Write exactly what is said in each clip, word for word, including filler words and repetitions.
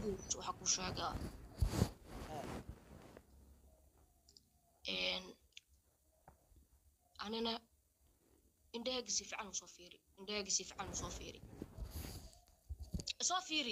dhegeyso waxa ku sheegaa een anina indhahaaga si fiican u soo fiiri indhahaaga si fiican u soo fiiri soo fiiri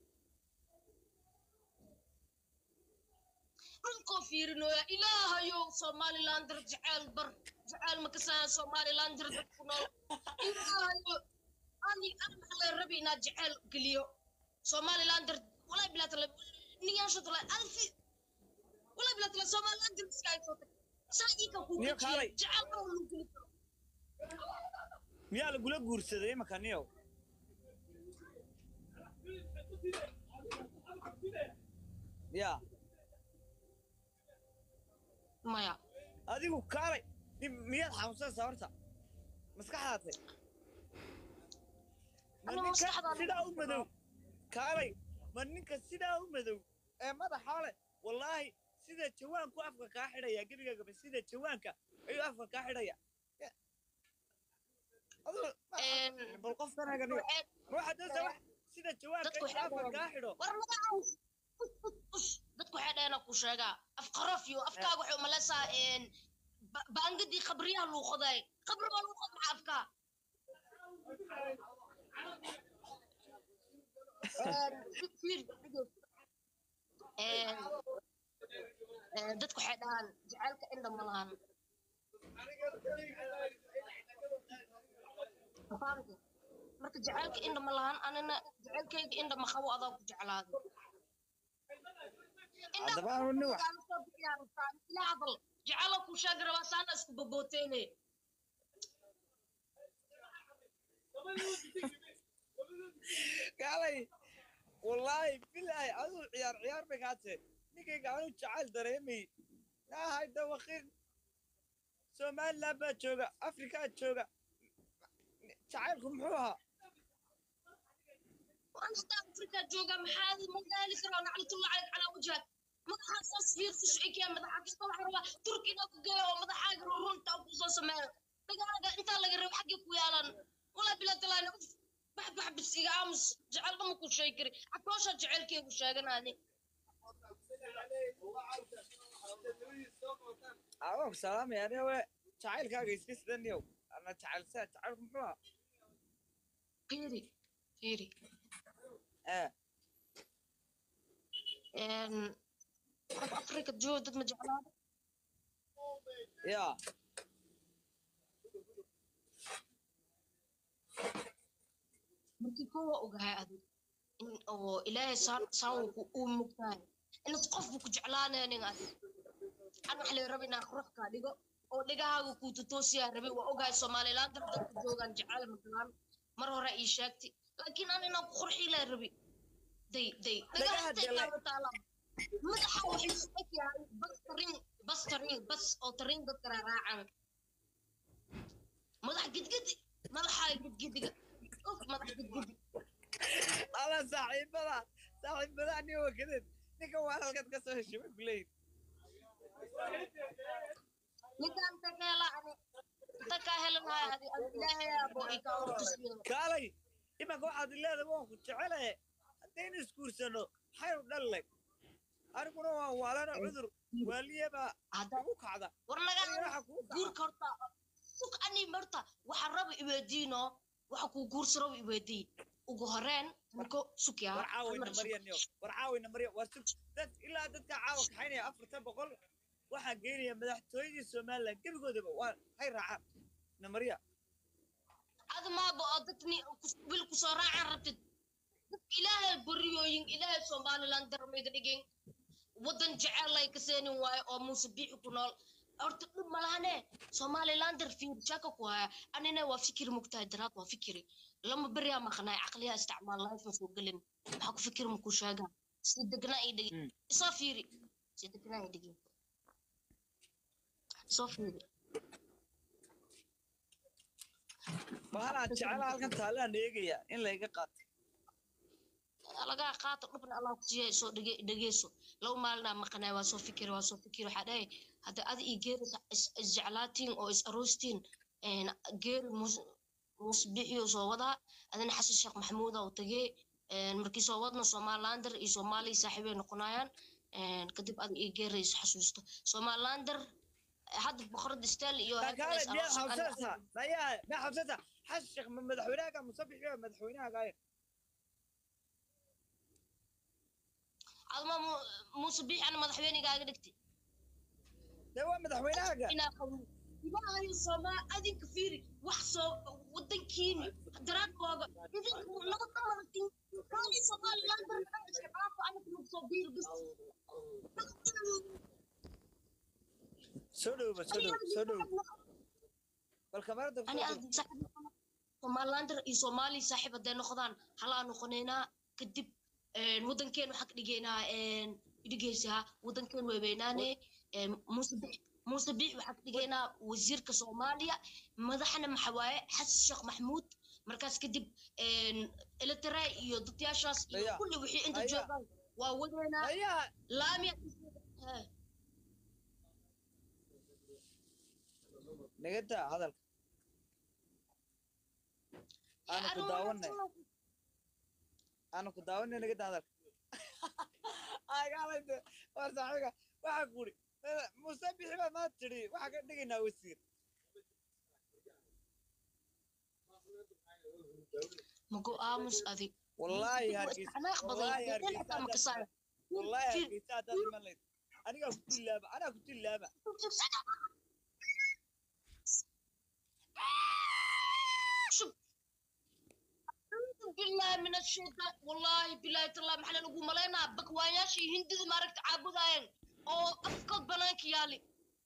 runko fiirinoya ilaahayow Somaliland jecel bar jecel ma kasaan Somaliland dad ku nool ilaahayow ani ana rabi inaad jecel geliyo Somaliland walahi bilaad la niyan shad la alfi walahi bilaad la Somaliland sky soo saayika ku jecel oo lu geliyo miyaa la gula guursaday makaniyo ya maya adigu kaalay miyaad xanuunsan sawarta maskaxdaada maninka sidaa u madow kaalay maninka sidaa u madow ee madaxa leh wallaahi sida jawaanku afka kaa xidhaya gebigaagaba sida jawaanka ayuu afka kaa xidhaya bal qofkan haganiyo waxaad doosaa wax sida jawaanka afka kaa xidho dadku waxay dheena ku sheegaa af qaraf iyo afkaaga wuxuu maleysaa een baangadi qabriyaha loo qoday qabri baa loo qoday afka een dadku waxay dhahaan jacaylka indha ma lahan marka jacaylka indha ma lahan anina jacaylkayga indha ma qabo adaa ku jeclaaday haddaba anu wax ila hadal jacaylo ku sheegay rabaasana isku babooteene kaalay wallaahi bilaahi aduu ciyaar ciyaar bay kaatee ninkayga anu jacayl dareemay yahay dawaqin Somaliland baa jooga Afrika jooga jacaylku muxuu ahaa وأنت أفريقيا جوجا محل مدالي كرا نعلت الله عليك على وجهك مدحا صير تشعيك يا مدحا كسبة حربا تركي نبقى ومدحا يقررون تأبوزا سماء بقى أنت اللي قرب حقك ويالان ولا بلاد الله نقف بحب بحب السيقى أمس جعل ضمك وشي كري عطوشا جعل كيف وشاقنا هذه أوه سلام يعني هو جعل كاقي يسكس دنيو أنا جعل ساعة جعلكم محوها قيري قيري آه إن أفريقيا جودة مجعلات يا markii koowa ogahay adi in oo ilaahay saan saan ku u mugtahay in qof ku jeclaanaynin adi aan wax la rabina qurux ka dhigo oo dhigahaagu ku toosiya rabi waa ogahay Somaliland dadka joogan jecel madan mar hore ii sheegtay laakiin aan inaan qurxi la rabi day day dhagaha taala madaxa waxay isku bas tarin bas tarin bas oo tarin dadka raacan madax gidgid madaxa gidgidiga أوف ما تحب تجدي. أنا صاحب بلا صاحب بلا أني هو كذا نيكا وانا قد قصة الشباب قليل. نيكا أنت كهلا أنا أنت كهلا هاي هذه الله يا أبو إيكاو تسمين. كالي إما قاعد الله ذا ما كنت عليه أنتين سكور سنو حيو دلك. أنا كنا ولا أنا عذر ولي ما هذا هو كذا. ورنا قال قول كرتا سوق أني مرتا وحرب إبدينه وحكو قرصرو يبدي وجهران مركو سكيا ورعاونا مريم يو ورعاونا مريم وسك دت إلا دت عاوك حيني أفرت بقول واحد جيني مدح تويجي سومالا كيف قد بقى هاي رعاب نمريا هذا ما بقدتني بالكسراء عرفت إله البريوين إله سومالي لاندر ميدريجين ودن جعل لايك سيني واي أو مسبيح كنول أرتقل ملانة سومالي لاندر في شاكو كوها أنا وفكر مجتهدات وفكري لما بريا ما خناي عقليها استعمال لايف مسوقلن بحكو فكر مكوشاقا سيدقنا إيدي صافيري سيدقنا إيدي صافيري فأنا جعل هالكن تالا نيجيا إن لا يقات laga qaato dhubna Allah ku siiyay soo dhageeso law maalna maqnaa waa soo fikir waa soo fikir waxa dhahay hada ad ii geerisa isjeclaatiin oo is aroostiin een geer musbixiyo soo wada adana xasan sheekh maxamuud oo tagay markii soo wadno Somalilander iyo Soomaali saaxiibay noqonayaan kadib aad ii geerayso xasuusto Somalilander hadda boqorad istel iyo هكذا بيا حوسها بيا ما حوسها حشق من مدحوناك مصبح بيا مدحوناك هاي عظمة مصبيح أنا مدحوني قاعد دكتي ده هو مدحوناك إنا قوي ما هي الصومال أدين كثير وحصو ودن كيني دراك واقع إذن نقطة مرتين كاني Somalilander أنا شباب أنا كنت صبير بس سلو سلو سلو والكاميرا ده أنا أدين صاحب Somalilander iyo Soomaali saaxiib haday noqdaan hala noqoneena kadib een wadankeenu xaq dhigeena een dhigeysaa wadankeenu weebeynane een musabix musabix waxa dhigeena wasiirka Soomaaliya madaxna maxawaaye Xasan Sheekh Maxmuud markaas kadib een elitara iyo dadyaashaas iyo kulli wixii inta joogan waa wadeena laamiya نجدها هذا أنا كنت داوني أنا كنت داوني نجد هذا أي قال أنت ورزعك وحقولي مسبح ما تري وحق نجينا وسير مقو آمس أذي والله هرجيس والله هرجيس والله هرجيس هذا الملك أنا قلت اللعبة أنا قلت اللعبة بالله من الشيطان والله بالله تالله محل نقول ملينا بكواياشي هندي ما ركت عابدين او افكر بنانك يالي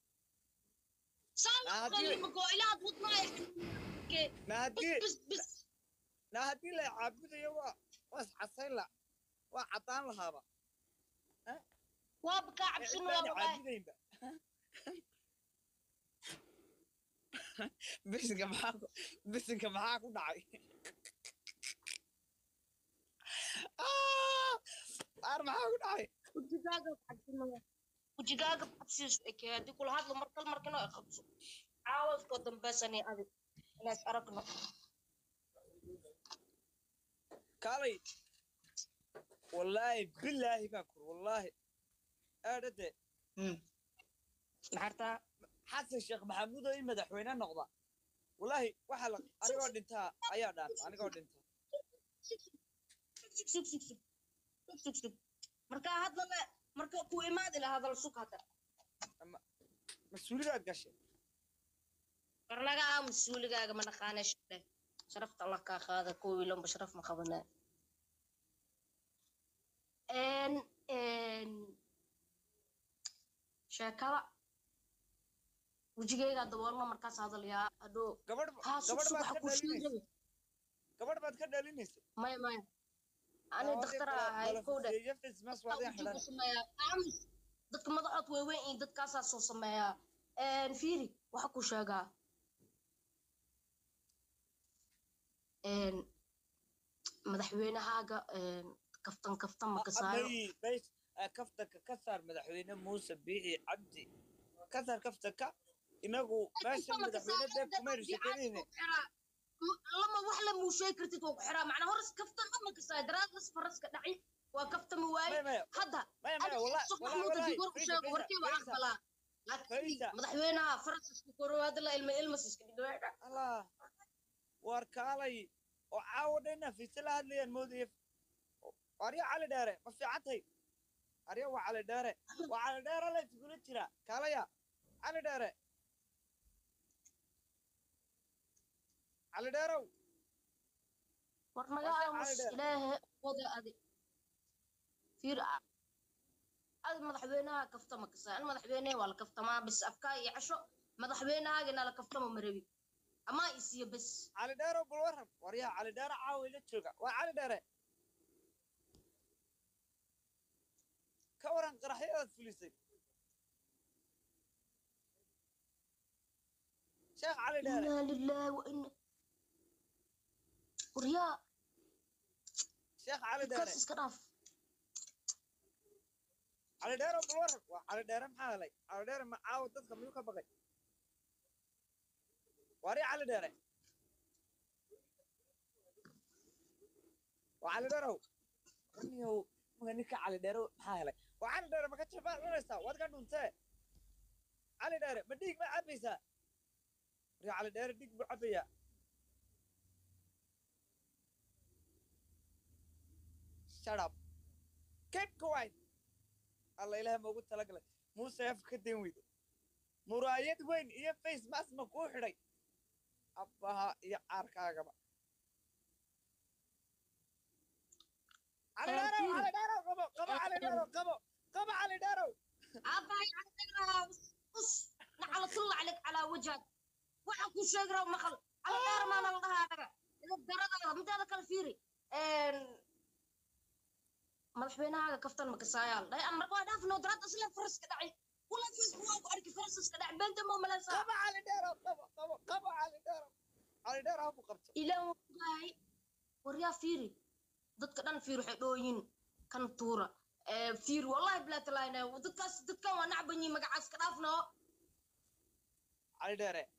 سالم قولي مقو الى وطنا يا نادي بس بس نادي لا عابد يوا واس حسين لا وعطان لهابا ها وابكى عبسن والله بسنك معاكو بسنك معاكو دعي أنا معاكو دعي وجيجاga xabsina وجيجاga xabsis ee hadii kula hadlo markal markana ay qabso caawas ko dambeysani adig inaas aragno kaalay wallahi billahi bakur wallahi aadade hmm naxarta xasan sheekh maxamuud oo madaxweyne noqda wallahi waxa la anigoo dhintaa ayaa dhaan anigoo dhintaa marka hadda marka ku imaad ila hadal sukata mas'uuliyaad gashay qarnaga mas'uuligaaga ma naqaanesh sharafta Allah ka qaada ku wiilan basharaf ma qabana en en sheekada wajigayga daboolma markaas hadalaya adoo gabadh gabadh baad ka dhalinaysaa gabadh baad ka dhalinaysaa may may أنا دكتورة هاي كودة dadka madaxood weeweyn in dadkaas soo sameeyaa een fiiri waxa ku sheegaa een madaxweynahaaga een kaftan kaftan ma ka saaro bay kaftanka ka saar madaxweyne Muuse Biixi Cabdi ka saar kaftanka inagu meesha madaxweynaha kuma rishaqeynayna لما وحلا مو شيء كرتي تو حرام معنا هرس كفتن أما كساي دراسة فرس كدعي وكفتن مواي هذا أنا صح محمود الجور وشاق وركي وعقلا لكن مدحوينها فرس كورو هذا لا علم علم سيسكني الله وركالي وعاودنا في سلا هذي المضيف أريا على داره ما في عطي أريا وعلى داره وعلى داره لا تقول ترى كاليا على داره على دارو ورمجا مش إله وضع أدي في هذا مدحوينها كفته مكسا أنا مدحوينها ولا كفته ما بس أفكار يعشو مدحوينها قلنا لا كفته مربي أما يصير بس على دارو بالورم وريها على دار عاوية تشوكا وعلى داره كورن قرحية فلسطين شيخ على داره إنا لله وإنا وريا شيخ على داره كراف على داره بالورق على داره محالي على داره ما عاود تدخل ميوكا بقي وريا على داره وعلى دارو رنيو مغنيك على دارو حالك وعلى دارو ما كنتش فاهم لسه واد قاعد انت على دارو بديك ما عبيسه يا على دارو ديك بعبيه shut up keep quiet الله إله ما قلت لك مو سيف كدين ويد مرايد وين يا فيس ماس ما كوحري أبها يا عركا جبا على دارو على دارو قبا قبا على دارو قبا قبا على دارو عباي عندنا قص على طلع عليك على وجهك waxaan ku sheegraa maqal على دار ما انا لها anaga ila darada midaada kala fiiri een madaxweynaha kaftan ma kasaayaal day amar waa dhaafno darada isla faraska dhacay wala facebook waa ku arki faraska dhac banta ma malaysa قبا على دارو قبا قبا قبا على دارو على دارو ابو قبته ila waay waryaa fiiri dadka dhan fiir waxay dhooyin kan tuura ee fiir wallahi bilaad laayna dadkaas dadkan waa nacbanyi magacaas ka dhaafno على دارو